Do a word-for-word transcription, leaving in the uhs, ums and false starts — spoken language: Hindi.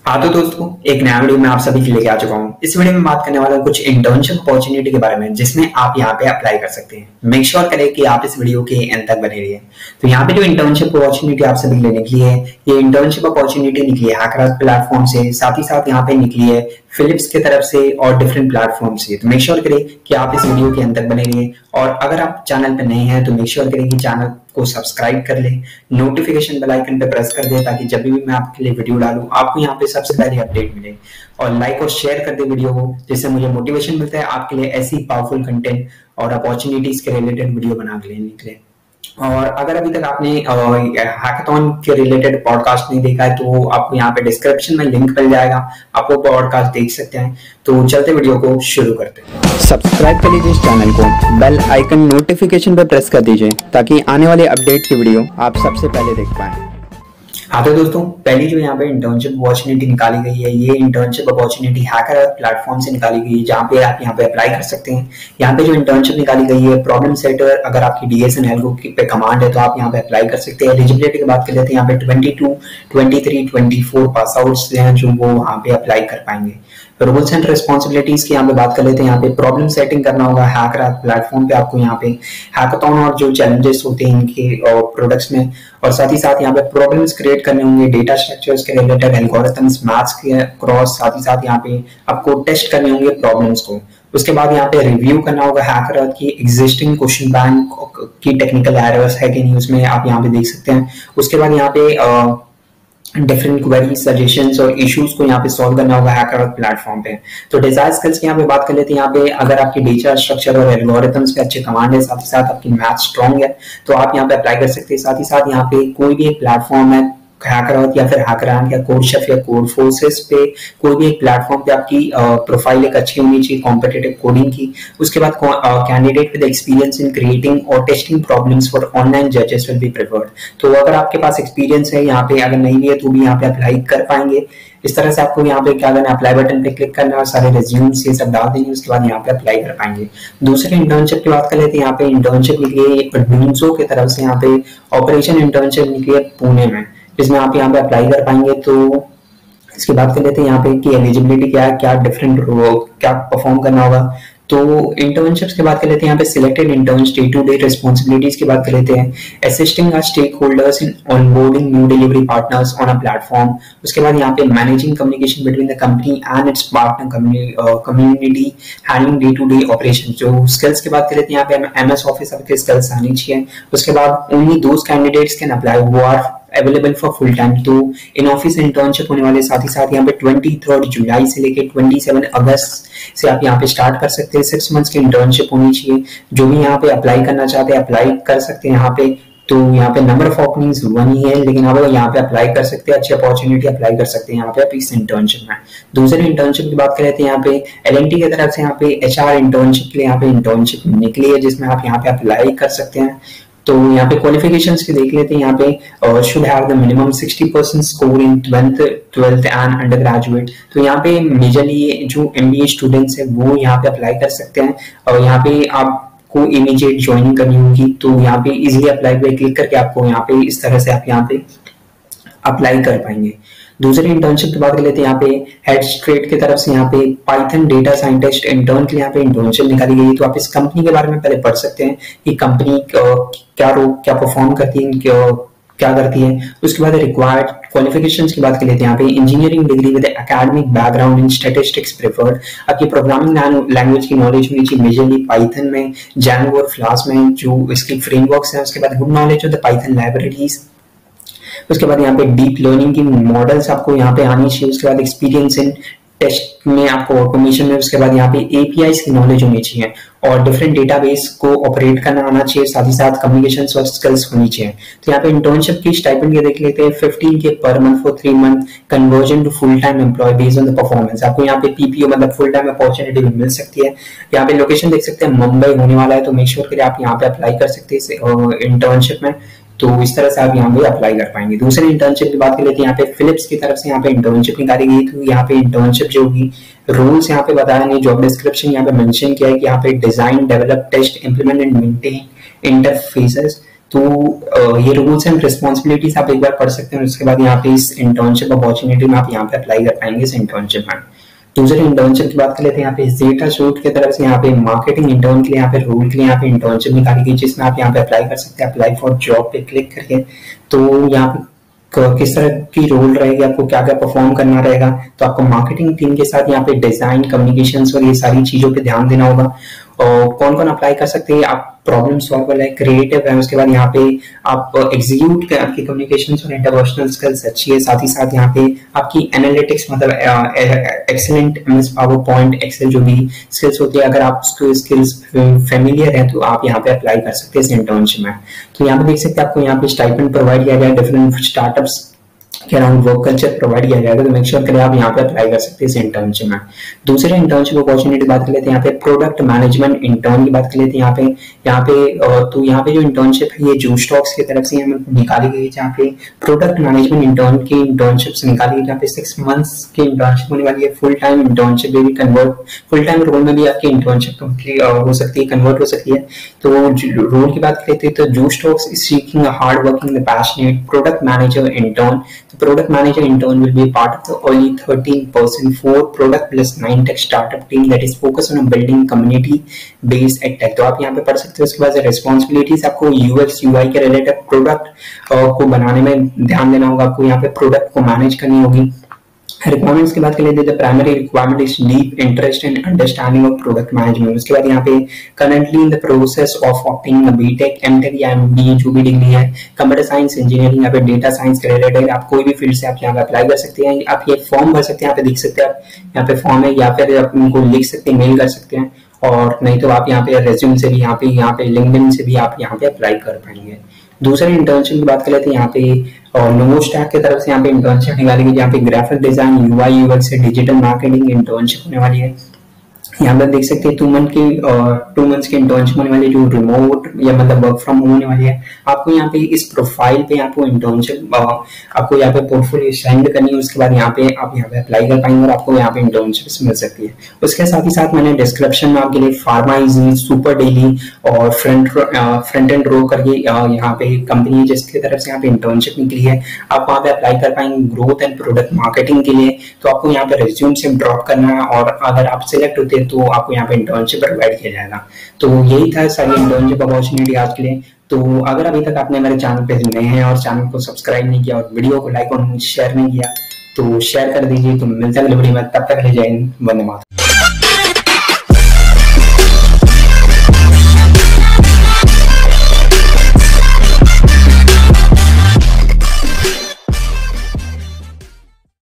हाँ तो दोस्तों, एक नया वीडियो में आप सभी के लेके आ चुका हूँ। इस वीडियो में बात करने वाला हूँ कुछ इंटर्नशिप अपॉर्चुनिटी के बारे में जिसमें आप यहाँ पे अप्लाई कर सकते हैं। मेक श्योर करें कि आप इस वीडियो के एंड तक बने रहिए। तो यहाँ पे जो इंटर्नशिप अपॉर्चुनिटी आप सभी लेने के लिए ये इंटर्नशिप अपॉर्चुनिटी निकली है हैकर्स प्लेटफॉर्म से, साथ ही साथ यहाँ पे निकली है फिलिप्स की तरफ से और डिफरेंट प्लेटफॉर्म से। तो मेक श्योर करें कि आप इस वीडियो के अंत तक बने रहिए, और अगर आप चैनल पर नए हैं तो मेक श्योर करें कि चैनल को सब्सक्राइब कर ले, नोटिफिकेशन बेल आइकन पे प्रेस कर दे ताकि जब भी मैं आपके लिए वीडियो डालूं आपको यहाँ पे सबसे पहले अपडेट मिले, और लाइक और शेयर कर दे वीडियो को, जिससे मुझे मोटिवेशन मिलता है आपके लिए ऐसी पावरफुल कंटेंट और अपॉर्चुनिटीज के रिलेटेड वीडियो बना के लेने के लिए। और अगर अभी तक आपने हैकाथॉन के रिलेटेड पॉडकास्ट नहीं देखा है तो आपको यहाँ पे डिस्क्रिप्शन में लिंक मिल जाएगा, आप वो पॉडकास्ट देख सकते हैं। तो चलते वीडियो को शुरू करते हैं। सब्सक्राइब कर लीजिए इस चैनल को, बेल आइकन नोटिफिकेशन पर प्रेस कर दीजिए ताकि आने वाले अपडेट की वीडियो आप सबसे पहले देख पाएं। हाँ तो दोस्तों, पहली जो यहाँ पे इंटर्नशिप अपॉर्चुनिटी निकाली गई है ये इंटर्नशिप अपॉर्चुनिटी हैकर प्लेटफॉर्म से निकाली गई है, जहाँ पे आप यहाँ पे अप्लाई कर सकते हैं। यहाँ पे जो इंटर्नशिप निकाली गई है प्रॉब्लम सेटर, अगर आपकी डीएसएनएल पे कमांड है तो आप यहाँ पे अप्लाई कर सकते हैं। एलिजिबिलिटी की बात कर लेते हैं, यहाँ पे twenty two, twenty three, twenty four pass outs हैं जो वो यहाँ पे अप्लाई कर पाएंगे। रोल्स एंड रिस्पॉन्सिबिलिटीज की यहाँ पे बात कर लेते हैं। यहाँ पे प्रॉब्लम सेटिंग करना होगा हैकर प्लेटफॉर्म पे, आपको यहाँ पे हैकाथॉन और जो चैलेंजेस होते हैं इनके प्रोडक्ट्स में, और साथ ही साथ यहाँ पे प्रॉब्लम्स क्रिएट करने होंगे डेटा स्ट्रक्चर्स के रिलेटेड, एल्गोरिथम्स, मैथ्स के क्रॉस, साथ ही साथ यहाँ पे आपको टेस्ट करने होंगे प्रॉब्लम्स को। उसके बाद यहाँ पे रिव्यू करना होगा हैकर की एग्जिस्टिंग क्वेश्चन बैंक की टेक्निकल एरर्स है कि नहीं, उसमें आप यहाँ पे देख सकते हैं। उसके बाद यहाँ पे डिफरेंट क्वेरी, सजेशंस और इश्यूज को यहाँ पे सॉल्व करना होगा हैकर प्लेटफॉर्म पे। तो डिजायर स्किल्स की यहाँ पे बात कर लेते हैं। यहाँ पे अगर आपकी डेटा स्ट्रक्चर और एल्गोरिथम्स पे अच्छे कमांड है, साथ ही साथ आपकी मैथ स्ट्रॉन्ग है तो आप यहाँ पे अप्लाई कर सकते हैं। साथ ही साथ यहाँ पे कोई भी एक प्लेटफॉर्म है हैकर या फिर हैकरैंक या कोडशेफ या कोड फोर्सेस पे, कोई भी एक प्लेटफॉर्म पे आपकी प्रोफाइल एक अच्छी होनी चाहिए कॉम्पिटिटिव कोडिंग की। उसके बाद candidate with experience in creating और टेस्टिंग प्रॉब्लम्स फॉर ऑनलाइन जजेस विल बी प्रेफर्ड। तो अगर आपके पास एक्सपीरियंस है यहाँ पे, अगर नहीं भी है तो भी यहाँ पे अप्लाई कर पाएंगे। इस तरह से आपको यहाँ पे क्या करना है, अप्लाई बटन पे क्लिक करना है और सारे रिज्यूम्स ये सब डाल देंगे, उसके बाद यहाँ पे अप्लाई कर पाएंगे। दूसरे इंटर्नशिप की बात कर लेते हैं। यहाँ पे इंटर्नशिप निकली है डूंसो की तरफ से, यहाँ पे ऑपरेशन इंटर्नशिप निकली है पुणे में, जिसमें आप यहाँ पे अप्लाई कर पाएंगे। तो इसकी बात कर लेते हैं यहाँ पे कि एलिजिबिलिटी क्या है, क्या डिफरेंट क्या परफॉर्म करना होगा। तो इंटर्नशिप्स की बात कर लेते हैं। यहाँ पे selected interns day to day responsibilities की बात कर लेते हैं। Assisting our stakeholders in onboarding new delivery partners on a platform. उसके बाद यहाँ पे managing communication between the company and its partner community, handling day to day operation. जो स्किल्स की बात कर लेते हैं यहाँ पे एमएस ऑफिस के स्किल्स आनी चाहिए। उसके बाद only those candidates can apply who are available for full time. तो इन ऑफिस इंटर्नशिप होने वाले, साथ ही साथ यहाँ पे तेईस जुलाई से लेके सत्ताईस अगस्त से आप यहाँ पे स्टार्ट कर सकते हैं। सिक्स मंथ्स की इंटर्नशिप होनी चाहिए। जो भी यहाँ पे अप्लाई करना चाहते हैं अप्लाई कर सकते हैं यहाँ पे। तो यहाँ पे नंबर ऑफ ओपनिंग्स वन ही है, लेकिन आप यहाँ पे अप्लाई कर सकते हैं, अच्छी अपॉर्चुनिटी अप्लाई कर सकते हैं यहाँ पे आप इस इंटर्नशिप में। दूसरे इंटर्नशिप की बात कर लेते हैं। यहाँ पे एल एन टी की तरफ से यहाँ पे एच आर इंटर्नशिप के लिए यहाँ पे इंटर्नशिप निकली है, जिसमें आप यहाँ पे अप्लाई कर सकते हैं। तो यहाँ पे क्वालिफिकेशंस की देख लेते हैं। यहाँ पे should have the minimum sixty percent score in twelfth twelfth and undergraduate. तो यहाँ पे मेजरली जो एमबीए स्टूडेंट्स है वो यहाँ पे अप्लाई कर सकते हैं, और यहाँ पे आपको इमीडिएट ज्वाइनिंग करनी होगी। तो यहाँ पे इजीली अप्लाई पे क्लिक करके आपको यहाँ पे इस तरह से आप यहाँ पे अप्लाई कर पाएंगे। दूसरी इंटर्नशिप की बात कर लेते हैं। यहाँ पे हेड स्ट्रेट की तरफ से यहाँ पे पाइथन डेटा साइंटिस्ट इंटर्न के लिए यहाँ पे इंटर्नशिप निकाली गई है। तो आप इस कंपनी के बारे में पहले पढ़ सकते हैं कि कंपनी क्या रो क्या परफॉर्म करती है, क्या, क्या करती है। उसके बाद रिक्वायर्ड क्वालिफिकेशंस की बात कर लेते हैं। यहाँ पे engineering degree with academic background in statistics preferred. आपकी प्रोग्रामिंग लैंग्वेज की नॉलेज होनी चाहिए मेजरली पाइथन में, जैंगो और फ्लास्क में जो इसकी फ्रेमवर्क्स हैं। उसके बाद good knowledge of the Python libraries. उसके बाद यहाँ पे डीप लर्निंग की मॉडल्स आपको यहाँ पे आनी चाहिए। उसके बाद एक्सपीरियंस इन टेस्ट में आपको ऑटोमेशन में। उसके बाद यहाँ पे एपीआईज की नॉलेज होनी चाहिए और डिफरेंट डेटाबेस को ऑपरेट करना आना चाहिए, साथ ही साथ कम्युनिकेशन और स्किल्स होनी चाहिए। तो यहाँ पे इंटर्नशिप की स्टाइपेंड के देख लेते हैं। Fifteen K per month for three month conversion to full time employ based on the performance. आपको यहाँ पे पीपीओ मतलब फुल टाइम अपॉर्चुनिटी भी मिल सकती है। यहाँ पे लोकेशन देख सकते हैं मुंबई होने वाला है, तो मेक श्योर करिए आप यहाँ पे अप्लाई कर सकते हैं इंटर्नशिप में। तो इस तरह से आप यहाँ पे अप्लाई कर पाएंगे। दूसरे इंटर्नशिप की बात कर लेते हैं। यहाँ पे फिलिप्स की तरफ से यहाँ पे इंटर्नशिप निकाली गई। तो यहाँ पे इंटर्नशिप जो होगी रूल्स यहाँ पे बताया नहीं, जॉब डिस्क्रिप्शन यहाँ पे मेंशन किया है कि यहाँ पे design, develop, test, implement and maintain interfaces. तो ये रूल्स एंड रिस्पॉन्सिबिलिटीज आप एक बार पढ़ सकते हैं, उसके बाद यहाँ पे इस इंटर्नशिप अपॉर्चुनिटी में आप यहाँ पे अप्लाई कर पाएंगे इस इंटर्नशिप में। दूसरे इंटर्नशिप की बात कर लेते हैं। यहाँ पे जेटा शूट की तरफ से यहाँ पे मार्केटिंग इंटर्न के लिए यहाँ पे रोल के लिए यहाँ पे इंटर्नशिप निकाली गई, जिसमें आप यहाँ पे अप्लाई कर सकते हैं। अप्लाई फॉर जॉब पे क्लिक करके तो यहाँ पे किस तरह की रोल रहेगी, आपको क्या क्या परफॉर्म करना रहेगा, तो आपको मार्केटिंग टीम के साथ यहाँ पे डिजाइन, कम्युनिकेशंस और ये सारी चीजों पे ध्यान देना होगा। और कौन कौन अप्लाई कर सकते हैं, आप प्रॉब्लम सॉल्वर है, क्रिएटिव है, उसके बाद यहाँ पे आप एग्जीक्यूट आपकी कम्युनिकेशन और इंटरपर्सनल स्किल्स अच्छी है, साथ ही साथ यहाँ पे आपकी एनालिटिक्स मतलब excellent MS PowerPoint excel जो भी स्किल्स होती है, अगर आप उसको स्किल्स फेमिलियर है तो आप यहाँ पे अप्लाई कर सकते हैं इस इंटर्नशिप में। तो यहाँ पे देख सकते हैं आपको यहाँ पे स्टाइपेंड प्रोवाइड किया गया, डिफरेंट स्टार्टअप्स के अराउंड वर्क कल्चर प्रोवाइड किया जाएगा, तो मेक श्योर करें आप यहाँ पे अप्लाई कर सकते हैं इस इंटर्नशिप में। दूसरे इंटर्नशिप अपॉर्चुनिटी बात कर लेते हैं। यहाँ पे प्रोडक्ट मैनेजमेंट इंटर्न की बात कर लेते हैं। यहाँ पे यहाँ पे तो यहाँ पे जो इंटर्नशिप है ये जू स्टॉक्स की तरफ से हमें निकाली गई है, जहाँ पे प्रोडक्ट मैनेजमेंट इंटर्न की इंटर्नशिप निकाली गई, जहाँ पे सिक्स मंथ्स की इंटर्नशिप होने वाली है। फुल टाइम इंटर्नशिप भी कन्वर्ट फुल टाइम रोल में भी आपकी इंटर्नशिप कंप्लीट हो सकती है, कन्वर्ट हो सकती है। तो रोल की बात करते हैं तो Zoo Stocks is seeking a hard working passionate product manager intern. The product manager intern will be a part of the only thirteen person four product plus nine tech startup team that is focused on building community based tech। तो आप यहाँ पे पढ़ सकते हो। उसके बाद रिस्पॉन्सिबिलिटीज आपको यूएक्स यूआई के रिलेटेड प्रोडक्ट को बनाने में ध्यान देना होगा, आपको यहाँ पे प्रोडक्ट को मैनेज करनी होगी। रिक्वायरमेंट्स की बात कर लेते हैं, primary requirement is deep interest and understanding of product management. उसके बाद यहाँ पे currently in the process of opting BTech MTech या एमबीए जो भी डिग्री है, कंप्यूटर साइंस इंजीनियरिंग या फिर डेटा साइंस के रिलेटेड आप कोई भी फील्ड से आप यहाँ पे अप्लाई कर सकते हैं। आप ये फॉर्म भर सकते हैं, यहाँ पे देख सकते हैं आप यहाँ पे फॉर्म है, या फिर आप उनको लिख सकते हैं, मेल कर सकते हैं, और नहीं तो आप यहाँ पे रेज्यूम से भी यहाँ पे यहाँ पे लिंक्डइन से भी आप यहाँ पे अप्लाई कर पाएंगे। दूसरे इंटर्नशिप की बात कर लेते हैं। यहाँ पे और नोवोस्टैक की तरफ से यहाँ पे इंटर्नशिप निकाली गई, यहाँ पे ग्राफिक डिजाइन यूआई यूएक्स से डिजिटल मार्केटिंग इंटर्नशिप होने वाली है। यहाँ पर देख सकते हैं टू मंथ की टू मंथ्स की इंटर्नशिप होने वाली है, जो रिमोट या मतलब वर्क फ्रॉम होम होने वाली है। आपको यहाँ पे इस प्रोफाइल पे आपको इंटर्नशिप आपको यहाँ पे पोर्टफोलियो सेंड करनी है, उसके बाद यहाँ पे आप यहाँ पे अप्लाई कर पाएंगे और आपको यहाँ पे इंटर्नशिप मिल सकती है। उसके साथ ही साथ मैंने डिस्क्रिप्शन में आपके लिए फार्मा इजी, सुपर डेली और फ्रंट फ्रंट एंड रो करके यहाँ पे कंपनी जिसकी तरफ से यहाँ पे इंटर्नशिप निकली है, आप वहाँ पे अप्लाई कर पाएंगे ग्रोथ एंड प्रोडक्ट मार्केटिंग के लिए। तो आपको यहाँ पे रिज्यूम से ड्रॉप करना है, और अगर आप सिलेक्ट होते हैं तो आपको यहाँ पे इंटर्नशिप प्रोवाइड किया जाएगा। तो यही था सारी इंटर्नशिप अपॉर्चुनिटी आज के लिए। तो अगर अभी तक आपने मेरे चैनल पे नए हैं और चैनल को सब्सक्राइब नहीं किया और वीडियो को लाइक और शेयर नहीं किया तो शेयर कर दीजिए। तो मिलते हैं अगली वीडियो में, तब तक ले जाएंगे, वंदे मातरम।